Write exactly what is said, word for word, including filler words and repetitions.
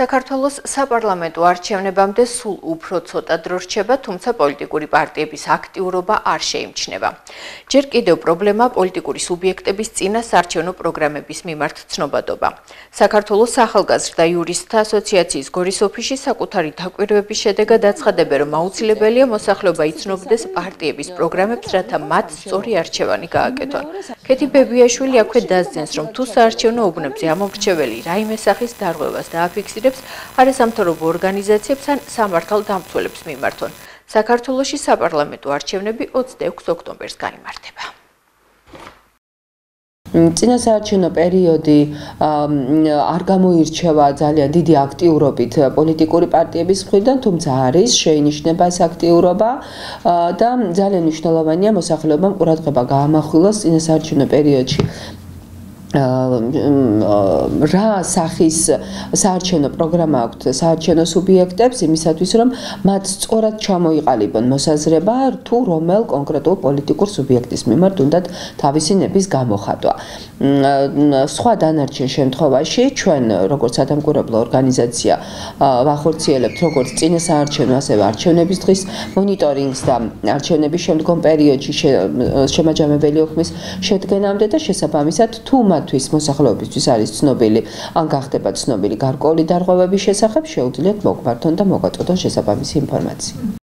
საქართველოს საპარლამენტო არჩევნებამდე სულ უფრო ცოტა დრო რჩება, თუმცა პოლიტიკური პარტიების აქტიურობა არ შეიმჩნევა. ჯერ კიდევ პრობლემა პოლიტიკური სუბიექტების წინა საარჩევნო პროგრამების მიმართ ცნობადობა. საქართველოს ახალგაზრდა იურისტთა ასოციაციის გორის ოფისში საკუთარი დაკვირვების შედეგად აცხადებენ, რომ აუცილებელია მოსახლეობა იცნობდეს პარტიების პროგრამებს, რათა მათ სწორი არჩევანი გააკეთონ. ქეთი ბებიაშვილი აქვე დასძენს, რომ თუ საარჩევნო უბნებზე ამომრჩეველი რაიმე სახის დარღვევას დააფიქსირებს, არასამთავრობო ორგანიზაციებს ან სამართალდამცველებს მიმართონ. საქართველოში საპარლამენტო არჩევნები ოცდაექვსი ოქტომბერს გაიმართება. წინასაარჩევნო პერიოდი არ გამოირჩევა ძალიან დიდი აქტიურობით პოლიტიკური პარტიების მხრიდან, თუმცა არის შეინიშნება ეს აქტიურობა და ძალიან მნიშვნელოვანია მოსახლეობამ ყურადღება გაამახვილოს წინასაარჩევნო პერიოდში. რა სახის საარჩევნო პროგრამა აქვთ საარჩევნო სუბიექტებს იმისათვის, რომ მათ სწორად ჩამოიყალიბონ მოსაზრება, თუ რომელ კონკრეტულ პოლიტიკურ სუბიექტის მიმართ უნდათ თავისი ნების გამოხატვა. სხვა დანარჩენ შემთხვევაში ჩვენ როგორც სადამკვირვებლო ორგანიზაცია ვახორციელებთ როგორც წინასაარჩევნო, ასევე არჩევნების დღის მონიტორინგს და არჩევნების შემდგომ პერიოდში შემაჯამებელი ოქმის შედგენამდე და შესაბამისად თუ თვის მოსახლეობისთვის არის ცნობილი ან გახდება ცნობილი გარკვეული დარღვევების შესახებ, შეუძლიათ მოგვართონ და მოგვაწოდონ შესაბამისი ინფორმაცია.